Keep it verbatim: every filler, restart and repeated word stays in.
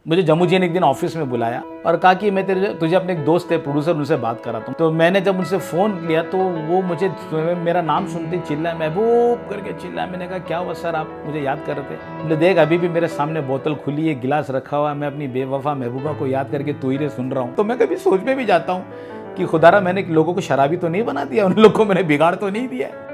मुझे जम्मू जी ने एक दिन ऑफिस में बुलाया और कहा कि मैं तेरे तुझे अपने एक दोस्त है प्रोड्यूसर, उनसे बात कराता हूँ। तो मैंने जब उनसे फ़ोन लिया तो वो मुझे मेरा नाम सुनते ही चिल्लाए, महबूब करके चिल्लाया। मैंने कहा क्या हुआ सर, आप मुझे याद कर रहे थे? बोले देख अभी भी मेरे सामने बोतल खुली है, गिलास रखा हुआ है, मैं अपनी बेवफा महबूबा को याद करके तू ही रे सुन रहा हूँ। तो मैं कभी सोच में भी जाता हूँ कि खुदारा मैंने लोगों को शराबी तो नहीं बना दिया, उन लोगों को मैंने बिगाड़ तो नहीं दिया।